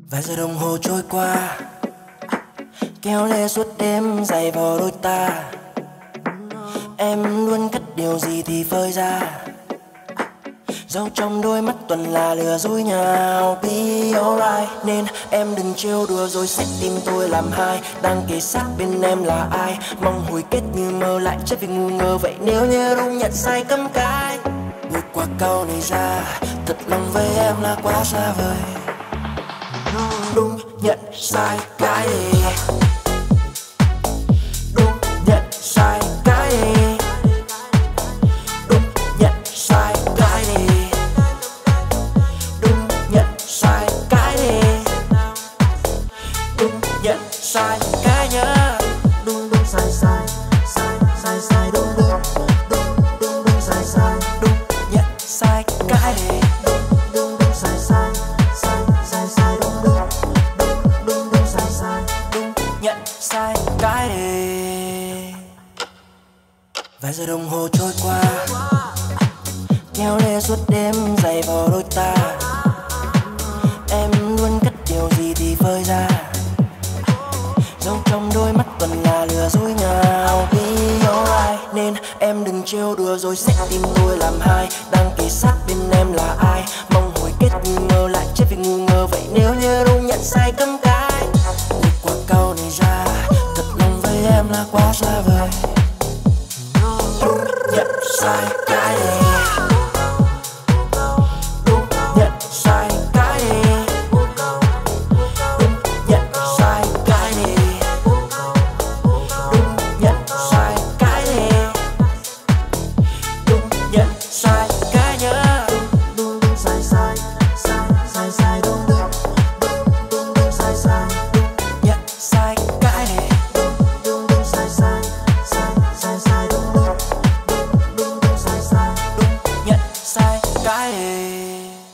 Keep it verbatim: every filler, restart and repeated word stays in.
Vài giờ đồng hồ trôi qua, kéo lê suốt đêm dày vò đôi ta. Em luôn cất điều gì thì phơi ra, dẫu trong đôi mắt toàn là lừa dối nhau. Be alright, nên em đừng trêu đùa rồi xét tim tôi làm hai. Đang kề sát bên em là ai, mong hồi kết như mơ lại chết vì ngu ngơ. Vậy nếu như đúng nhận sai cấm cái, vượt qua câu này ra, thật lòng với em là quá xa vời. Đúng nhận sai cái gì, đúng nhận sai cái gì, đúng nhận sai cái gì, đúng nhận sai cái gì, đúng nhận sai cái nhá. Đúng đúng sai sai sai sai sai đúng đúng đúng đúng đúng sai sai đúng nhận sai cái gì, đúng đúng đúng sai sai sai sai sai đúng đúng đúng đúng đúng sai sai đúng nhận sai cái gì. Vài giờ đồng hồ trôi qua, kéo lê suốt đêm dày vò đôi ta. Em luôn cất điều gì thì phơi ra, dẫu trong đôi mắt toàn là lừa dối nhau. Be alright, nên em đừng trêu đùa rồi xét tim tôi làm hai. Đang kề sát bên em là ai, mong hồi kết như mơ lại chết vì ngu ngơ. Vậy nếu như đúng nhận sai cấm cái, vượt qua câu này ra, thật lòng với em là quá xa vời. Đúng nhận sai cái gì, đúng nhận sai cái gì, đúng nhận sai cái gì, đúng nhận sai cái gì, đúng nhận sai cái nhá. Đúng đúng sai sai sai sai sai đúng đúng đúng đúng đúng sai sai đúng nhận sai cái gì, đúng đúng đúng sai sai sai sai sai đúng đúng đúng đúng đúng sai sai đúng nhận sai cái gì.